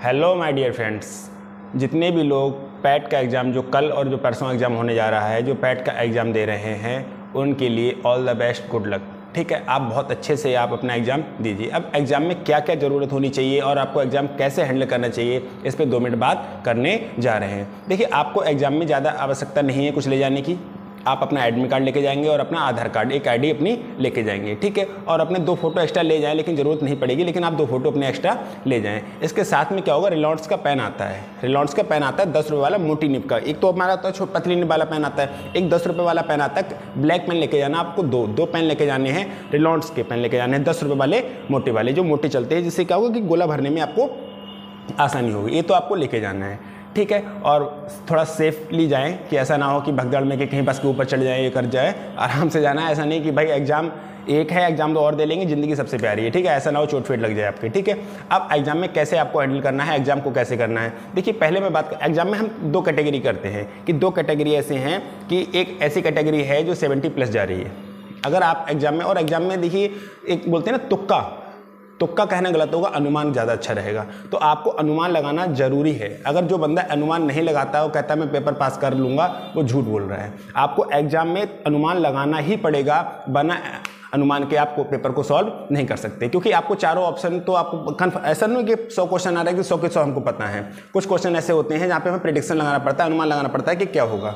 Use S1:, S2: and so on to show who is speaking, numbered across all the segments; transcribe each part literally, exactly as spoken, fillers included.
S1: Hello my dear friends, जितने भी लोग पैट का एग्ज़ाम जो कल और जो परसों एग्ज़ाम होने जा रहा है, जो पैट का एग्ज़ाम दे रहे हैं, उनके लिए all the best, good luck. ठीक है, आप बहुत अच्छे से आप अपना एग्ज़ाम दीजिए। अब एग्ज़ाम में क्या क्या ज़रूरत होनी चाहिए और आपको एग्ज़ाम कैसे हैंडल करना चाहिए, इस पर दो मिनट बात करने जा रहे हैं। देखिए, आपको एग्ज़ाम में ज़्यादा आवश्यकता नहीं है कुछ ले जाने की। आप अपना एडमिट कार्ड लेके जाएंगे और अपना आधार कार्ड, एक आईडी अपनी लेके जाएंगे। ठीक है, और अपने दो फोटो एक्स्ट्रा ले जाएं, लेकिन ज़रूरत नहीं पड़ेगी, लेकिन आप दो फोटो अपने एक्स्ट्रा ले जाएं। इसके साथ में क्या होगा, रिलायंस का पेन आता है। रिलायंस का पेन आता है दस रुपये वाला, मोटी निब का। एक तो हमारा तो पतली निब वाला पेन आता है, एक दस रुपये वाला पेन आता है। ब्लैक पेन लेके जाना आपको, दो दो पेन लेके जाने हैं। रिलायंस के पेन लेके जाने हैं दस रुपये वाले, मोटे वाले, जो मोटे चलते हैं, जिससे क्या होगा कि गोला भरने में आपको आसानी होगी। ये तो आपको लेके जाना है। ठीक है, और थोड़ा सेफली जाएं कि ऐसा ना हो कि भगदड़ में कि कहीं बस के ऊपर चढ़ जाए, ये कर जाए। आराम से जाना है, ऐसा नहीं कि भाई एग्जाम एक है, एग्जाम दो और दे लेंगे, ज़िंदगी सबसे प्यारी है। ठीक है, ऐसा ना हो चोट फेट लग जाए आपके। ठीक है, अब एग्जाम में कैसे आपको हैंडल करना है, एग्जाम को कैसे करना है। देखिए, पहले मैं बात कर, एग्जाम में हम दो कैटेगरी करते हैं कि दो कैटेगरी ऐसे हैं कि एक ऐसी कैटेगरी है जो सेवेंटी प्लस जा रही है। अगर आप एग्जाम में, और एग्जाम में देखिए एक बोलते हैं ना तुक्का, तुक्का कहना गलत होगा, अनुमान ज़्यादा अच्छा रहेगा। तो आपको अनुमान लगाना जरूरी है। अगर जो बंदा अनुमान नहीं लगाता है, वो कहता है मैं पेपर पास कर लूँगा, वो झूठ बोल रहा है। आपको एग्जाम में अनुमान लगाना ही पड़ेगा, वरना अनुमान के आपको पेपर को सॉल्व नहीं कर सकते। क्योंकि आपको चारों ऑप्शन तो आपको कन्फर्म, ऐसा नहीं कि सौ क्वेश्चन आ रहा है कि सौ के सौ हमको पता है। कुछ क्वेश्चन ऐसे होते हैं जहाँ पे हमें प्रेडिक्शन लगाना पड़ता है, अनुमान लगाना पड़ता है कि क्या होगा।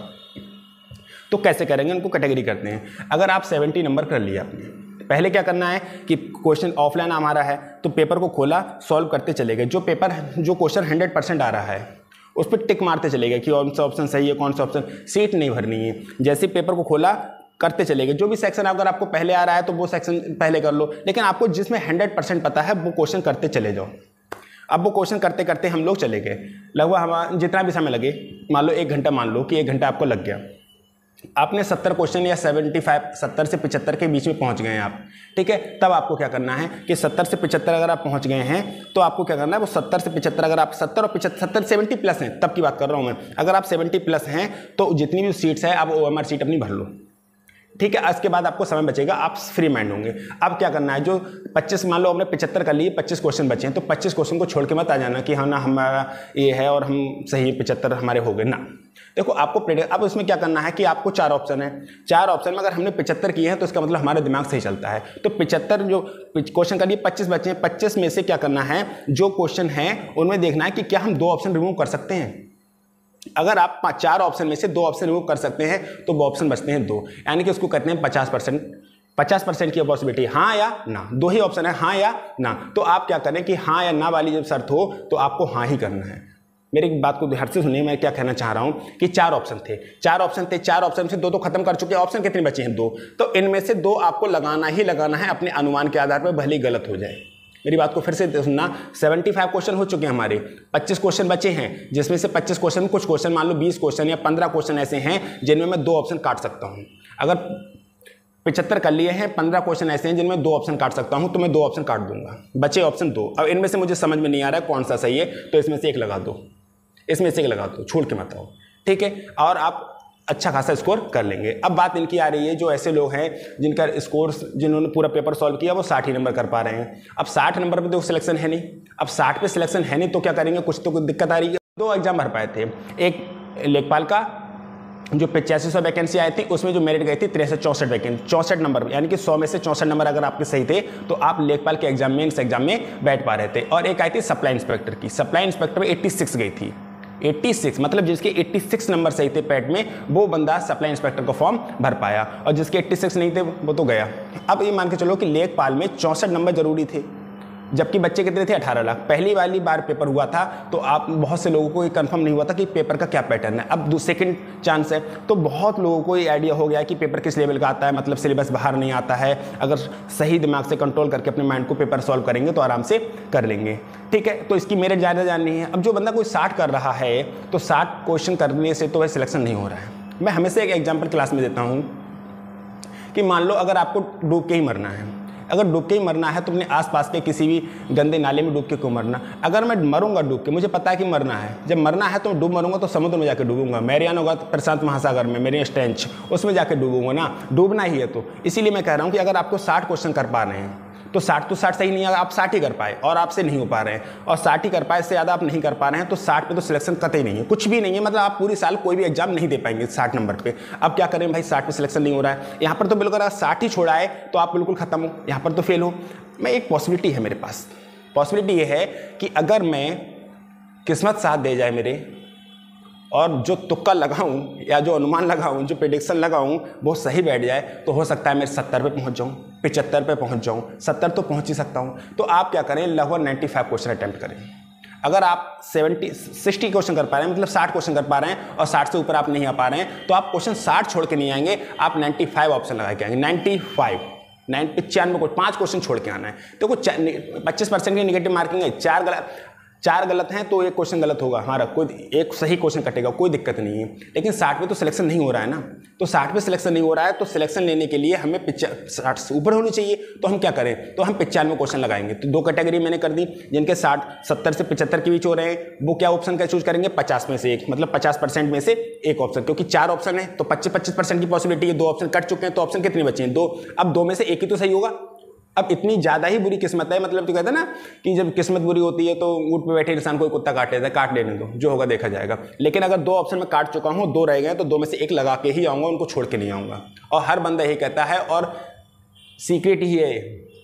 S1: तो कैसे करेंगे, उनको कैटेगरी करते हैं। अगर आप सेवेंटी नंबर कर लिया आपने, पहले क्या करना है कि क्वेश्चन ऑफलाइन हमारा है, तो पेपर को खोला, सॉल्व करते चले गए। जो पेपर जो क्वेश्चन हंड्रेड परसेंट आ रहा है उस पर टिक मारते चले गए कि कौन सा ऑप्शन सही है, कौन सा ऑप्शन, सीट नहीं भरनी है। जैसे पेपर को खोला, करते चले गए। जो भी सेक्शन अगर आपको पहले आ रहा है तो वो सेक्शन पहले कर लो, लेकिन आपको जिसमें हंड्रेड परसेंट पता है वो क्वेश्चन करते चले जाओ। अब वो क्वेश्चन करते करते हम लोग चले गए, लगभग हमारा जितना भी समय लगे, मान लो एक घंटा, मान लो कि एक घंटा आपको लग गया। आपने सत्तर क्वेश्चन या पचहत्तर, सत्तर से पचहत्तर के बीच में पहुंच गए हैं आप। ठीक है, तब आपको क्या करना है कि सत्तर से पचहत्तर अगर आप पहुंच गए हैं तो आपको क्या करना है, वो सत्तर से पचहत्तर, अगर आप सत्तर और पचहत्तर, सत्तर सेवेंटी प्लस हैं, तब की बात कर रहा हूं मैं। अगर आप सेवेंटी प्लस हैं तो जितनी भी सीट्स है आप ओ एम आर सीट अपनी भर लो। ठीक है, इसके बाद आपको समय बचेगा, आप फ्री माइंड होंगे। अब क्या करना है, जो पच्चीस, मान लो हमने पचहत्तर कर लिए, पच्चीस क्वेश्चन बचे हैं, तो पच्चीस क्वेश्चन को छोड़ के मत आ जाना कि हाँ ना हमारा ये है और हम सही पचहत्तर हमारे हो गए ना। देखो, आपको अब उसमें क्या करना है कि आपको चार ऑप्शन है, चार ऑप्शन में अगर हमने पचहत्तर किए हैं तो इसका मतलब हमारा दिमाग सही चलता है। तो पचहत्तर जो क्वेश्चन कर लिए, पच्चीस बचे हैं, पच्चीस में से क्या करना है, जो क्वेश्चन है उनमें देखना है कि क्या हम दो ऑप्शन रिमूव कर सकते हैं। अगर आप चार ऑप्शन में से दो ऑप्शन रिमूव कर सकते हैं तो वो ऑप्शन बचते हैं दो, यानी कि उसको कहते हैं पचास परसेंट। पचास परसेंट की पॉसिबिलिटी, हाँ या ना, दो ही ऑप्शन है, हाँ या ना। तो आप क्या करें कि हाँ या ना वाली जब शर्त हो तो आपको हाँ ही करना है। मेरी बात को ध्यान से सुनिए, मैं क्या कहना चाह रहा हूं कि चार ऑप्शन थे, चार ऑप्शन थे, चार ऑप्शन से दो तो खत्म कर चुके हैं, ऑप्शन कितने बचे हैं, दो। तो इनमें से दो आपको लगाना ही लगाना है अपने अनुमान के आधार पर, भले ही गलत हो जाए। मेरी बात को फिर से सुनना, पचहत्तर क्वेश्चन हो चुके हैं हमारे, पच्चीस क्वेश्चन बचे हैं, जिसमें से पच्चीस क्वेश्चन, कुछ क्वेश्चन मान लो बीस क्वेश्चन या पंद्रह क्वेश्चन ऐसे हैं जिनमें मैं दो ऑप्शन काट सकता हूं। अगर पचहत्तर कर लिए हैं, पंद्रह क्वेश्चन ऐसे हैं जिनमें दो ऑप्शन काट सकता हूं, तो मैं दो ऑप्शन काट दूंगा, बचे ऑप्शन दो। अब इनमें से मुझे समझ में नहीं आ रहा है कौन सा सही है, तो इसमें से एक लगा दो, इसमें से एक लगा दो, छोड़ के मत आओ। ठीक है, और आप अच्छा खासा स्कोर कर लेंगे। अब बात इनकी आ रही है, जो ऐसे लोग हैं जिनका स्कोर, जिन्होंने पूरा पेपर सॉल्व किया, वो साठ ही नंबर कर पा रहे हैं। अब साठ नंबर पे तो सिलेक्शन है नहीं, अब साठ पे सिलेक्शन है नहीं तो क्या करेंगे, कुछ तो दिक्कत आ रही है। दो एग्जाम भर पाए थे, एक लेखपाल का जो पचासी सौ वैकेंसी आई थी, उसमें जो मेरिट गई थी तिरसठ चौंसठ वैकेंसी, चौंसठ नंबर, यानी कि सौ में से चौंसठ नंबर अगर आपके सही थे तो आप लेखपाल के एग्जाम में, इस एग्जाम में बैठ पा रहे थे। और एक आई थी सप्लाई इंस्पेक्टर की, सप्लाई इंस्पेक्टर में छियासी गई थी, छियासी, मतलब जिसके छियासी नंबर सही थे पैट में, वो बंदा सप्लाई इंस्पेक्टर का फॉर्म भर पाया, और जिसके छियासी नहीं थे वो तो गया। अब ये मान के चलो कि लेखपाल में चौंसठ नंबर जरूरी थे, जबकि बच्चे कितने थे, अठारह लाख। पहली वाली बार पेपर हुआ था तो आप बहुत से लोगों को ये कंफर्म नहीं हुआ था कि पेपर का क्या पैटर्न है। अब सेकंड चांस है तो बहुत लोगों को ये आइडिया हो गया कि पेपर किस लेवल का आता है, मतलब सिलेबस बाहर नहीं आता है। अगर सही दिमाग से कंट्रोल करके अपने माइंड को पेपर सॉल्व करेंगे तो आराम से कर लेंगे। ठीक है, तो इसकी मेरिट ज़्यादा जाननी है। अब जो बंदा कोई साठ कर रहा है तो साठ क्वेश्चन करने से तो वह सिलेक्शन नहीं हो रहा है। मैं हमेशा एक एग्जाम्पल क्लास में देता हूँ कि मान लो अगर आपको डूब के ही मरना है, अगर डूब के ही मरना है तो अपने आसपास के किसी भी गंदे नाले में डूब के क्यों मरना। अगर मैं मरूंगा डूब के, मुझे पता है कि मरना है, जब मरना है तो डूब मरूंगा तो समुद्र में जाकर डूबूंगा, मैरियाना होगा तो प्रशांत महासागर में, मेरी स्टेंच उसमें जाकर डूबूंगा ना, डूबना ही है। तो इसीलिए मैं कह रहा हूँ कि अगर आपको साठ क्वेश्चन कर पा रहे हैं तो साठ तो साठ सही नहीं आएगा, आप साठ ही कर पाए और आपसे नहीं हो पा रहे हैं, और साठ ही कर पाए, इससे ज़्यादा आप नहीं कर पा रहे हैं, तो साठ पे तो सिलेक्शन कतई नहीं है, कुछ भी नहीं है, मतलब आप पूरी साल कोई भी एग्जाम नहीं दे पाएंगे साठ नंबर पे। अब क्या करें भाई, साठ पे सिलेक्शन नहीं हो रहा है, यहाँ पर तो बिल्कुल अगर साठ ही छोड़ा है तो आप बिल्कुल खत्म हो, यहाँ पर तो फेल हो। मैं एक पॉसिबिलिटी है मेरे पास, पॉसिबिलिटी ये है कि अगर मैं किस्मत साथ दे जाए मेरे, और जो तुक्का लगाऊं या जो अनुमान लगाऊं, जो प्रेडिक्शन लगाऊं वो सही बैठ जाए, तो हो सकता है मैं सत्तर पे पहुंच जाऊं, पचहत्तर पे पहुंच जाऊं, सत्तर तो पहुंच ही सकता हूं। तो आप क्या करें, लगभग पचानवे क्वेश्चन अटेम्प्ट करें। अगर आप सत्तर साठ क्वेश्चन कर पा रहे हैं, मतलब साठ क्वेश्चन कर पा रहे हैं और साठ से ऊपर आप नहीं आ पा रहे हैं, तो आप क्वेश्चन साठ छोड़ के नहीं आएंगे, आप पचानवे ऑप्शन लगा के आएंगे। पचानवे नाइन पचानवे को पाँच क्वेश्चन छोड़ के आना है। तो कुछ पच्चीस परसेंट की निगेटिव मार्किंग है, चार गलत चार गलत हैं तो एक क्वेश्चन गलत होगा, हमारा कोई एक सही क्वेश्चन कटेगा, कोई दिक्कत नहीं है। लेकिन साठ पे तो सिलेक्शन नहीं हो रहा है ना, तो साठ पे सिलेक्शन नहीं हो रहा है, तो सिलेक्शन लेने के लिए हमें साठ से ऊपर होनी चाहिए। तो हम क्या करें, तो हम पचानवे क्वेश्चन लगाएंगे। तो दो कैटेगरी मैंने कर दी, जिनके साठ सत्तर से पचहत्तर के बीच हो रहे हैं, वो क्या ऑप्शन का चूज करेंगे, पचास में से एक, मतलब पचास परसेंट में से एक ऑप्शन, क्योंकि चार ऑप्शन है तो पच्चीस पच्चीस परसेंट की पॉसिबिलिटी है, दो ऑप्शन कट चुके हैं तो ऑप्शन कितने बचे हैं, दो। अब दो में से एक ही तो सही होगा। अब इतनी ज़्यादा ही बुरी किस्मत है, मतलब तो कहते हैं ना कि जब किस्मत बुरी होती है तो ऊँट पे बैठे इंसान कोई कुत्ता काट लेता है, काट लेने दो, जो होगा देखा जाएगा। लेकिन अगर दो ऑप्शन में काट चुका हूँ, दो रह गए, तो दो में से एक लगा के ही आऊँगा, उनको छोड़ के नहीं आऊँगा। और हर बंदा यही कहता है, और सीक्रेट ही है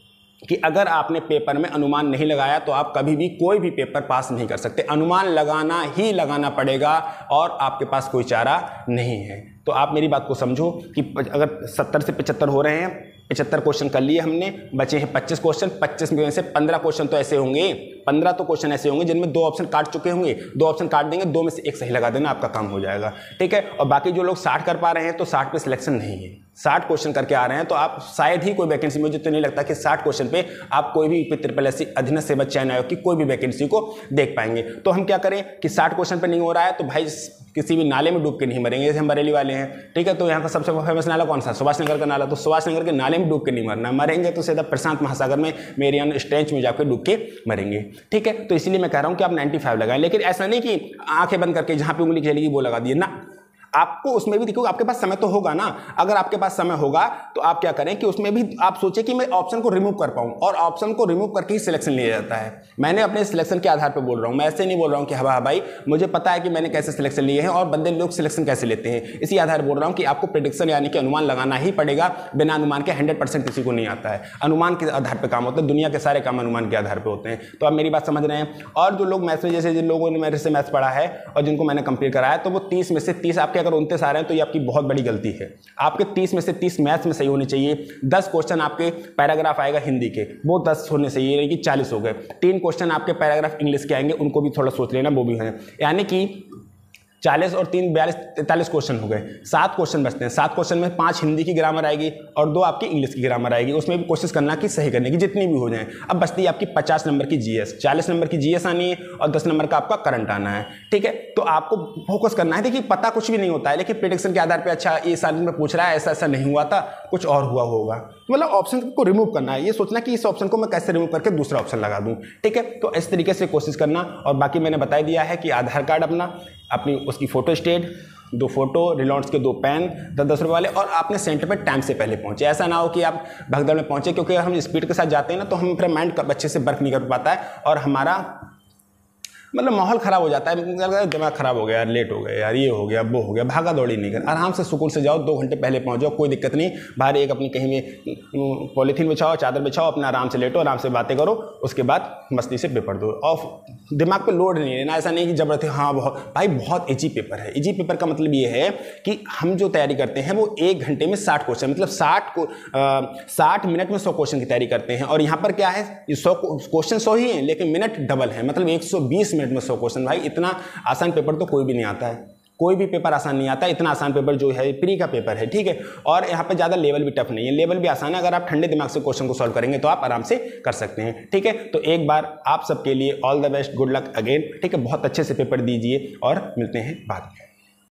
S1: कि अगर आपने पेपर में अनुमान नहीं लगाया तो आप कभी भी कोई भी पेपर पास नहीं कर सकते। अनुमान लगाना ही लगाना पड़ेगा और आपके पास कोई चारा नहीं है। तो आप मेरी बात को समझो कि अगर सत्तर से पचहत्तर हो रहे हैं, पचहत्तर क्वेश्चन कर लिए हमने, बचे हैं पच्चीस क्वेश्चन, पच्चीस में से पंद्रह क्वेश्चन तो ऐसे होंगे, पंद्रह तो क्वेश्चन ऐसे होंगे जिनमें दो ऑप्शन काट चुके होंगे, दो ऑप्शन काट देंगे, दो में से एक सही लगा देना, आपका काम हो जाएगा, ठीक है। और बाकी जो लोग साठ कर पा रहे हैं तो साठ पे सिलेक्शन नहीं है, साठ क्वेश्चन करके आ रहे हैं तो आप शायद ही कोई वैकेंसी, मुझे तो नहीं लगता कि साठ क्वेश्चन पे आप कोई भी ट्रिपल एस सी अधीनस्थ सेवा चयन आयोग की कोई भी वैकेंसी को देख पाएंगे। तो हम क्या करें कि साठ क्वेश्चन पे नहीं हो रहा है तो भाई किसी भी नाले में डूब के नहीं मरेंगे, जैसे हम बरेली वाले हैं, ठीक है। तो यहाँ का सबसे फेमस नाला कौन सा, सुभाष नगर का नाला, तो सुभाष नगर के नाले में डूब के नहीं मरना, मरेंगे तो सीधा प्रशांत महासागर में मेरियान स्ट्रेंच में जाकर डूब के मरेंगे, ठीक है। तो इसलिए मैं कह रहा हूँ कि आप पचानवे लगाएं, लेकिन ऐसा नहीं कि आंखें बंद करके जहाँ पे उंगली चलेगी वो लगा दिए ना, आपको उसमें भी देखो, आपके पास समय तो होगा ना। अगर आपके पास समय होगा तो आप क्या करें कि उसमें भी आप सोचें कि मैं ऑप्शन को रिमूव कर पाऊं, और ऑप्शन को रिमूव करके ही सिलेक्शन लिया जाता है। मैंने अपने सिलेक्शन के आधार पर बोल रहा हूं, मैं ऐसे नहीं बोल रहा हूं कि हाँ भाई मुझे पता है कि मैंने कैसे सिलेक्शन लिए हैं और बंदे लोग सिलेक्शन कैसे लेते हैं, इसी आधार पर बोल रहा हूँ कि आपको प्रेडिक्शन यानी कि अनुमान लगाना ही पड़ेगा। बिना अनुमान के हंड्रेड परसेंट किसी को नहीं आता है, अनुमान के आधार पर काम होता है, दुनिया के सारे काम अनुमान के आधार पर होते हैं। तो आप मेरी बात समझ रहे हैं। और जो लोग मैथ्स में, जैसे जिन लोगों ने मेरे से मैथ्स पढ़ा है और जिनको मैंने कंप्लीट कराया, तो वो तीस में से तीस आपके अगर उनतीस आ रहे हैं तो आपकी बहुत बड़ी गलती है। आपके तीस में से तीस मैथ्स में सही होने चाहिए, दस क्वेश्चन आपके पैराग्राफ आएगा हिंदी के, वो दस होने चाहिए, यानी कि चालीस हो गए। तीन क्वेश्चन आपके पैराग्राफ इंग्लिश के आएंगे, उनको भी थोड़ा सोच लेना, वो भी है, यानी कि चालीस और तीन बयालीस तैंतालीस क्वेश्चन हो गए। सात क्वेश्चन बचते हैं, सात क्वेश्चन में पांच हिंदी की ग्रामर आएगी और दो आपकी इंग्लिश की ग्रामर आएगी, उसमें भी कोशिश करना कि सही करने की जितनी भी हो जाए। अब बचती है आपकी पचास नंबर की जीएस, चालीस नंबर की जीएस आनी है और दस नंबर का आपका करंट आना है, ठीक है। तो आपको फोकस करना है। देखिए पता कुछ भी नहीं होता है, लेकिन प्रेडिक्शन के आधार पर अच्छा ये साल में पूछ रहा है, ऐसा ऐसा नहीं हुआ था, कुछ और हुआ होगा, मतलब ऑप्शन को रिमूव करना है। ये सोचना कि इस ऑप्शन को मैं कैसे रिमूव करके दूसरा ऑप्शन लगा दूं, ठीक है। तो इस तरीके से कोशिश करना। और बाकी मैंने बता दिया है कि आधार कार्ड अपना, अपनी उसकी फोटो स्टेट, दो फोटो, रिलायंस के दो पेन दस दस रुपये वाले, और आपने सेंटर पे टाइम से पहले पहुंचे। ऐसा ना हो कि आप भगदड़ में पहुंचे, क्योंकि हम स्पीड के साथ जाते हैं ना तो हम फिर माइंड अच्छे से वर्क नहीं कर पाता है और हमारा मतलब माहौल ख़राब हो जाता है, दिमाग ख़राब हो गया यार, लेट हो गया यार, ये हो गया वो हो गया, भागा दौड़ी नहीं कर। आराम से सुकून से जाओ, दो घंटे पहले पहुंच जाओ, कोई दिक्कत नहीं। बाहर एक अपनी कहीं में पॉलीथीन बिछाओ, चादर बिछाओ, अपना आराम से लेटो, आराम से बातें करो, उसके बाद मस्ती से पेपर दो। और दिमाग पे लोड नहीं लेना, ऐसा नहीं कि जबरदस्ती हाँ बहुत भाई बहुत इजी पेपर है। इजी पेपर का मतलब ये है कि हम जो तैयारी करते हैं वो एक घंटे में साठ क्वेश्चन, मतलब साठ को साठ मिनट में सौ क्वेश्चन की तैयारी करते हैं। और यहाँ पर क्या है, ये सौ क्वेश्चन सौ ही हैं लेकिन मिनट डबल है, मतलब एक सौ बीस मिनट में सौ क्वेश्चन। भाई इतना आसान पेपर तो कोई भी नहीं आता है, कोई भी पेपर आसान नहीं आता। इतना आसान पेपर जो है प्री का पेपर है, ठीक है। और यहाँ पे ज़्यादा लेवल भी टफ नहीं है, लेवल भी आसान है। अगर आप ठंडे दिमाग से क्वेश्चन को सॉल्व करेंगे तो आप आराम से कर सकते हैं, ठीक है। तो एक बार आप सबके लिए all the best, good luck again, ठीक है। बहुत अच्छे से पेपर दीजिए और मिलते हैं बाद में।